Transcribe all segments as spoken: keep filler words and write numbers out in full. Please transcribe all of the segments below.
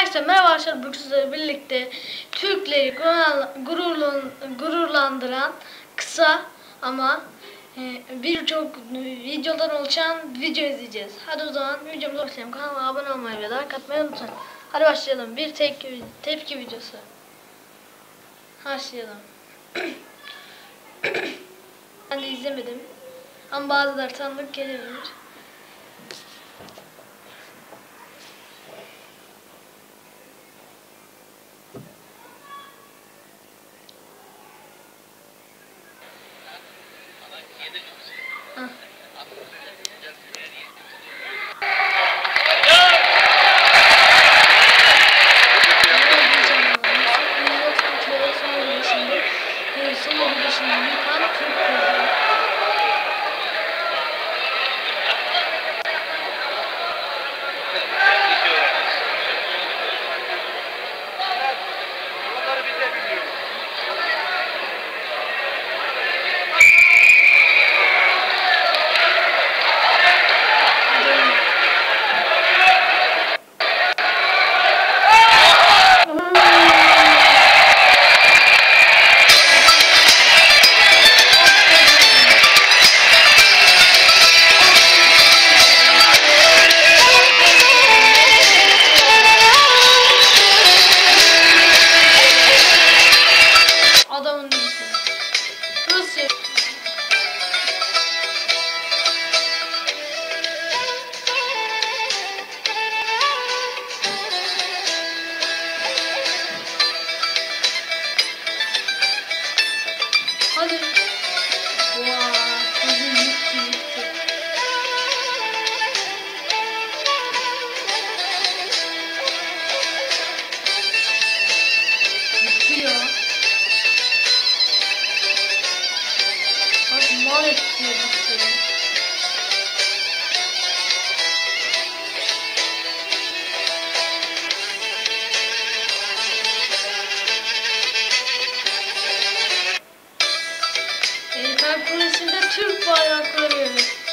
Herkese merhaba arkadaşlar, bugün sizlerle birlikte Türkleri gururlan, gururlandıran kısa ama e, birçok videodan oluşan video izleyeceğiz. Hadi o zaman videomuza başlayalım. Kanalıma abone olmayı ve like atmayı unutmayın. Hadi başlayalım. Bir tek tepki videosu. Başlayalım. Ben de izlemedim ama bazıları tanıdık gelebilir. Hadi. Vaa, hadi gitti gitti. Gitti ya. Bak mal etti gitti. Eyfel Kulesi'nde Türk bayrakları.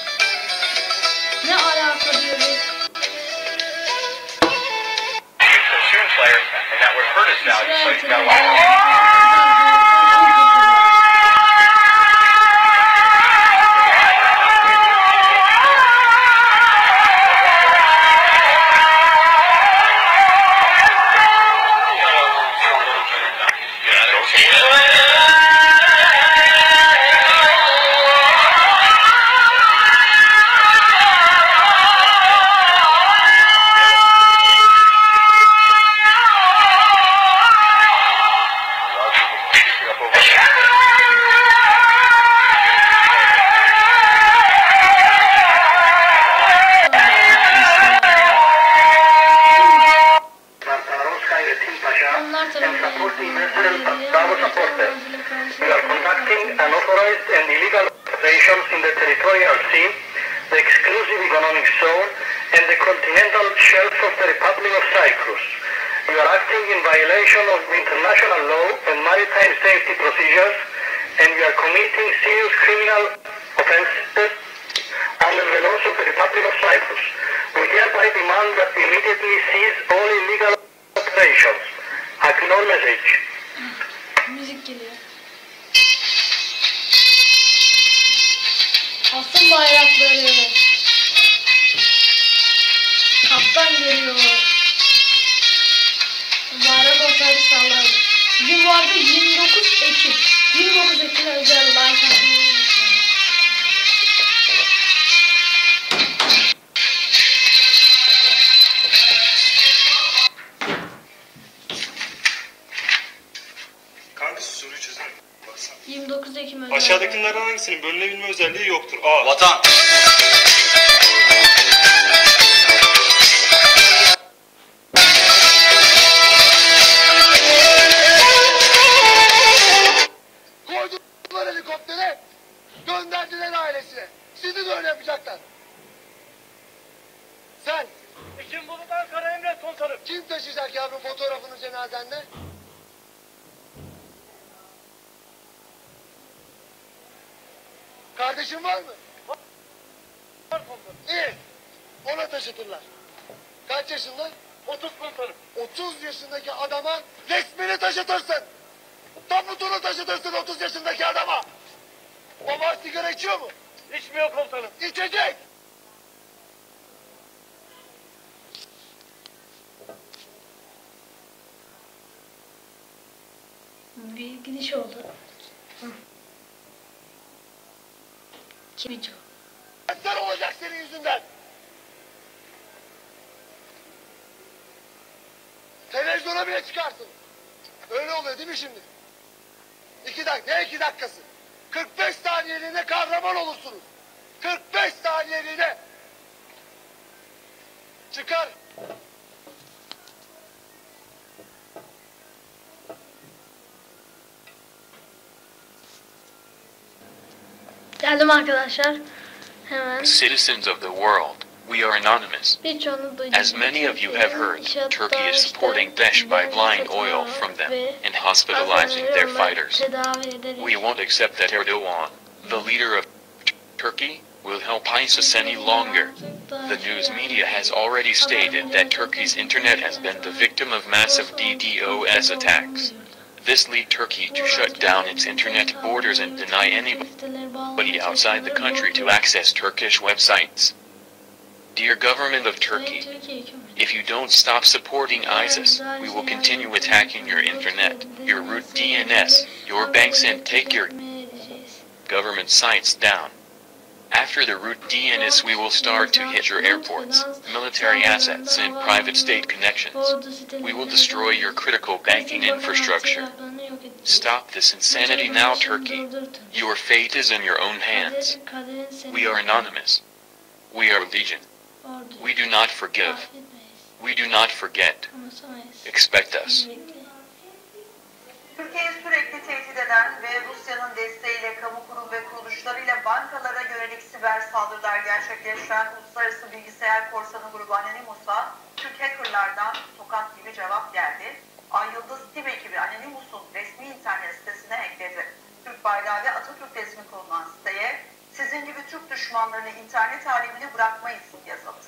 Ne alaka diyoruz? We are conducting unauthorized and illegal operations in the territorial sea, the exclusive economic zone, and the continental shelf of the Republic of Cyprus. You are acting in violation of international law and maritime safety procedures, and you are committing serious criminal offences under the laws of the Republic of Cyprus. We hereby demand that you immediately cease all illegal operations. Acknowledge. Müzik geliyor. Asıl bayrakları. Kaptan geliyor. Bayrak olsaydı sallardı. Bugün bu arada yirmi dokuz Ekim. yirmi dokuz Ekim'e özel like atmayı unutmayın. Soruyu çözelim. yirmi dokuz Ekim özel. Aşağıdakilerden hangisinin bölünebilme özelliği yoktur? A. Vatan. Koydular helikoptere, gönderdiler ailesine. Sizi de öyle yapacaklar. Sen. Ekim Bulut Ankara emret komutanım. Kim taşıyacak yavrum fotoğrafını cenazende? Kardeşin var mı? Var komutanım. İyi. Ona taşıtırlar. Kaç yaşında? otuz komutanım. otuz yaşındaki adama resmini taşıtırsın. Tabutunu taşıtırsın otuz yaşındaki adama. Baba sigara içiyor mu? İçmiyor komutanım. İçecek. Bir gidiş oldu. Hı. Kim Sen olacak senin yüzünden. Televizyona bile çıkarsın. Öyle oluyor değil mi şimdi? İki dakika, ne iki dakikası? kırk beş saniyeliğine kahraman olursunuz. kırk beş saniyeliğine. Çıkar. Geldim arkadaşlar. Hemen. Citizens of the world, we are anonymous. Birçoğunu duydum. As many of you have heard, Turkey is supporting Daesh by buying oil from them and hospitalizing their fighters. We won't accept that Erdogan, the leader of Turkey, will help ISIS any longer. The news media has already stated that Turkey's internet has been the victim of massive DDoS attacks. This led Turkey to shut down its internet borders and deny anybody outside the country to access Turkish websites. Dear government of Turkey, if you don't stop supporting ISIS, we will continue attacking your internet, your root D N S, your banks and take your government sites down. After the root D N S, we will start to hit your airports, military assets and private state connections. We will destroy your critical banking infrastructure. Stop this insanity now, Turkey. Your fate is in your own hands. We are anonymous. We are legion. We do not forgive. We do not forget. Expect us. Türkiye'yi sürekli tehdit eden ve Rusya'nın desteğiyle kamu kurum ve kuruluşlarıyla bankalara yönelik siber saldırılar gerçekleştiren uluslararası bilgisayar korsanı grubu Anonymous'a Türk hackerlardan tokat gibi cevap geldi. Ay Yıldız Tim ekibi Anonymous'un resmi internet sitesine ekledi. Türk bayrağı ve Atatürk resmi konulan siteye "Sizin gibi Türk düşmanlarını internet alemine bırakmayız" yazıldı.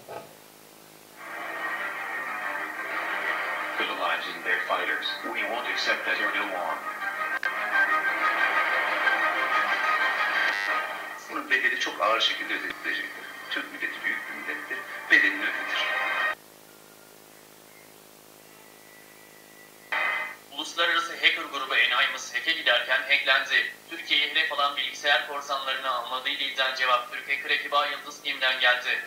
Utilizing their fighters. We won't accept that Erdogan. Bunun bedeli çok ağır şekilde ödetilecektir. Türk milleti büyük bir millettir. Bedelini ödetir. Uluslararası hacker grubu Anonymous hack'e giderken hacklendi. Türkiye'ye hedef alan bilgisayar korsanlarını almadığıyla iddian cevap Türk hacker ekibi Ay Yıldız Tim'den geldi.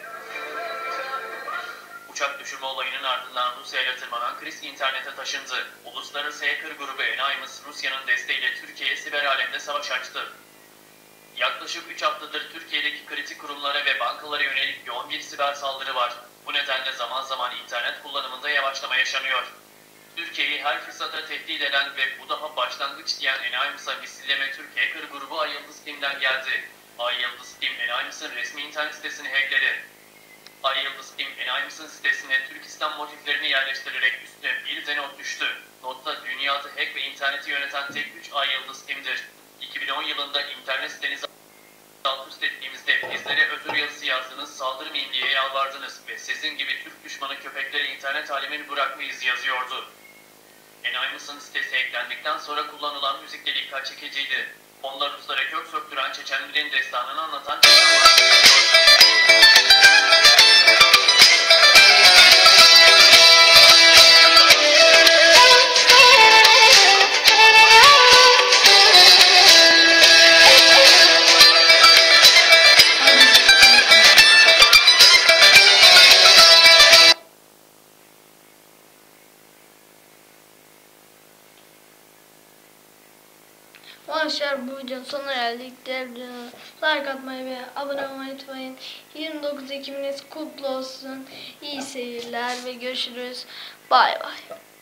Uçak düşürme olayının ardından Rusya'ya tırmanan kriz internete taşındı. Uluslararası hacker grubu Anonymous, Rusya'nın desteğiyle Türkiye'ye siber alemde savaş açtı. Yaklaşık üç haftadır Türkiye'deki kritik kurumlara ve bankalara yönelik yoğun bir siber saldırı var. Bu nedenle zaman zaman internet kullanımında yavaşlama yaşanıyor. Türkiye'yi her fırsatta tehdit eden ve bu daha başlangıç diyen Anonymous'a misilleme Türk hacker grubu Ay Yıldız Tim'den geldi. Ay Yıldız Tim, Anonymous'ın resmi internet sitesini hackledi. Ay Yıldız Tim, Anonymous'ın sitesine Türk İslam motiflerini yerleştirerek üstüne bir de not düştü. Notta dünyada hack ve interneti yöneten tek güç Ay Yıldız Tim'dir. iki bin on yılında internet sitenizi alt üst ettiğimizde bizlere özür yazısı yazdınız, saldırmayın diye yalvardınız ve sizin gibi Türk düşmanı köpekleri internet alemini bırakmayız yazıyordu. Anonymous'ın sitesi eklendikten sonra kullanılan müzik de dikkat çekiciydi. Fonda Ruslara kök söktüren Çeçenlerin destanını anlatan Arkadaşlar bu videonun sonuna geldik. Diğer videoda like atmayı ve abone olmayı unutmayın. yirmi dokuz Ekim'iniz kutlu olsun. İyi seyirler ve görüşürüz. Bay bay.